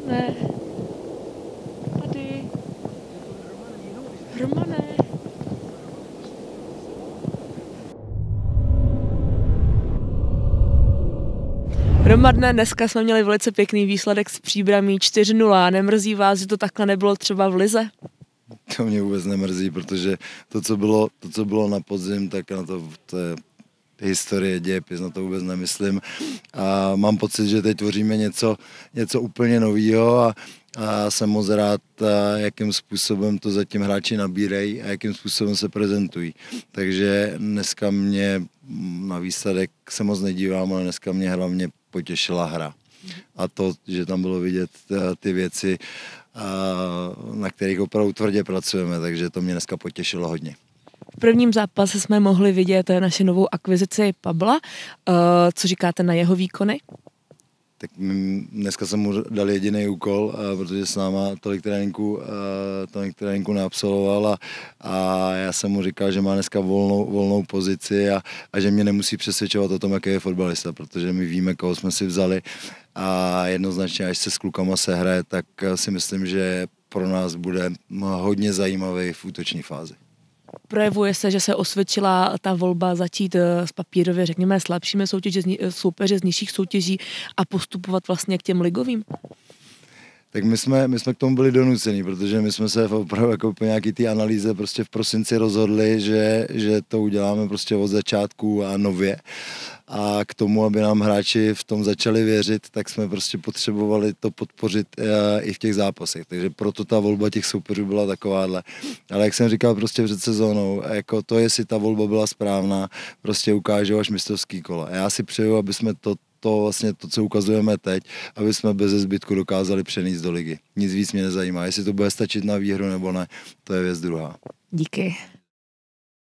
Romane. Tady. Romane. Romane, dneska jsme měli velice pěkný výsledek s Příbramí 4-0. Nemrzí vás, že to takhle nebylo třeba v lize? To mě vůbec nemrzí, protože to, co bylo na podzim, tak na to je historie, dějepis, na to vůbec nemyslím. A mám pocit, že teď tvoříme něco úplně nového a jsem moc rád, jakým způsobem to zatím hráči nabírají a jakým způsobem se prezentují. Takže dneska mě na výsledek se moc nedívám, ale dneska mě hlavně potěšila hra. A to, že tam bylo vidět ty věci, na kterých opravdu tvrdě pracujeme, takže to mě dneska potěšilo hodně. V prvním zápase jsme mohli vidět naši novou akvizici Pabla. Co říkáte na jeho výkony? Tak dneska jsem mu dal jediný úkol, protože s náma tolik tréninku neabsolvoval a já jsem mu říkal, že má dneska volnou pozici a že mě nemusí přesvědčovat o tom, jaký je fotbalista, protože my víme, koho jsme si vzali a jednoznačně, až se s klukama sehraje, tak si myslím, že pro nás bude hodně zajímavý v útoční fázi. Projevuje se, že se osvědčila ta volba začít s papírově, řekněme, slabšími soupeři z nižších soutěží a postupovat vlastně k těm ligovým? Tak my jsme k tomu byli donuceni, protože my jsme se opravdu jako po nějaký té analýze prostě v prosinci rozhodli, že to uděláme prostě od začátku a nově. A k tomu, aby nám hráči v tom začali věřit, tak jsme prostě potřebovali to podpořit i v těch zápasech. Takže proto ta volba těch soupeřů byla takováhle. Ale jak jsem říkal prostě před sezónou, jako to, jestli ta volba byla správná, prostě ukáže až mistrovský kola. A já si přeju, aby jsme to, co ukazujeme teď, aby jsme bez zbytku dokázali přenést do ligy. Nic víc mě nezajímá. Jestli to bude stačit na výhru nebo ne, to je věc druhá. Díky.